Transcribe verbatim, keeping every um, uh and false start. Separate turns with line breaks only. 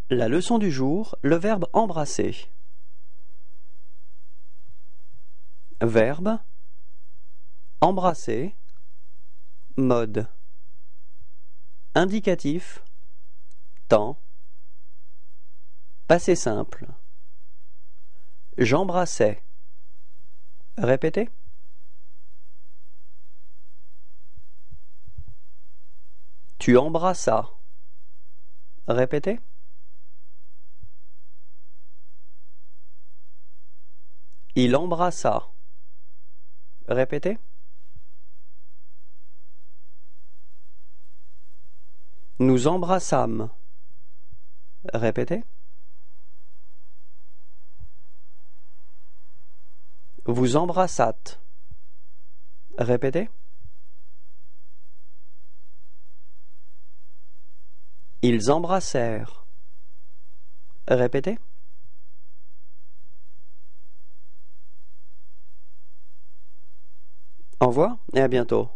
La leçon du jour, le verbe embrasser. Verbe embrasser. Mode indicatif. Temps. Passé simple. J'embrassais. Répétez. Tu embrassas. Répétez. Il embrassa. Répétez. Nous embrassâmes. Répétez. Vous embrassâtes. Répétez. Ils embrassèrent. Répétez. Au revoir et à bientôt.